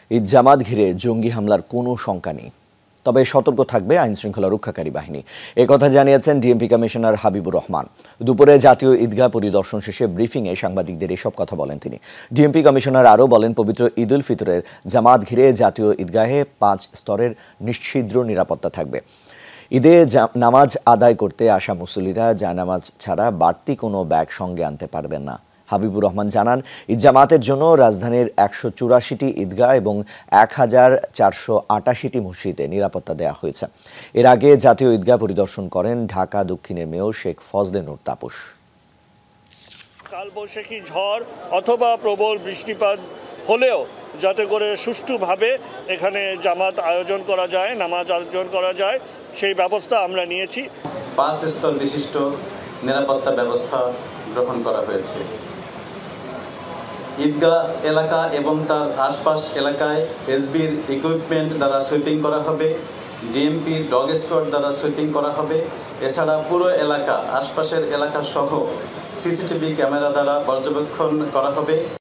ঈদ জামাত ঘিরে জঙ্গি হামলার কোনো শঙ্কা নেই, তবে সতর্ক থাকবে আইনশৃঙ্খলা রক্ষাকারী বাহিনী। একথা জানিয়েছেন ডিএমপি কমিশনার হাবিবুর রহমান। দুপুরে জাতীয় ঈদগাহ পরিদর্শন শেষে ব্রিফিংয়ে সাংবাদিকদের এসব কথা বলেন তিনি। ডিএমপি কমিশনার আরও বলেন, পবিত্র ঈদ উল ফিতরের জামাত ঘিরে জাতীয় ঈদগাহে 5 স্তরের নিশ্ছিদ্র নিরাপত্তা থাকবে। ঈদে নামাজ আদায় করতে আসা মুসল্লিরা জায়নামাজ ছাড়া বাড়তি কোনো ব্যাগ সঙ্গে আনতে পারবেন না। হাবিবুর রহমান জানান, ঈদ জামাতের জন্য রাজধানীর 184টি ঈদগাহ এবং 1488টি মসজিদে নিরাপত্তা দেওয়া হয়েছে। এর আগে জাতীয় ঈদগাহ পরিদর্শন করেন ঢাকা দক্ষিণের মেয়র শেখ ফজলে নূর তাপস। কালবৈশাখী ঝড় অথবা প্রবল বৃষ্টিপাত হলেও যাতে করে সুষ্ঠুভাবে এখানে জামাত আয়োজন করা যায়, নামাজ আয়োজন করা যায়, সেই ব্যবস্থা আমরা নিয়েছি। 5 স্তর বিশিষ্ট নিরাপত্তা ব্যবস্থা গ্রহণ করা হয়েছে। ঈদগাহ এলাকা এবং তার আশপাশ এলাকায় এসবির ইকুইপমেন্ট দ্বারা সুইপিং করা হবে, ডিএমপি ডগ স্কোয়াড দ্বারা সুইপিং করা হবে। এছাড়া পুরো এলাকা, আশপাশের এলাকা সহ সিসিটিভি ক্যামেরা দ্বারা পর্যবেক্ষণ করা হবে।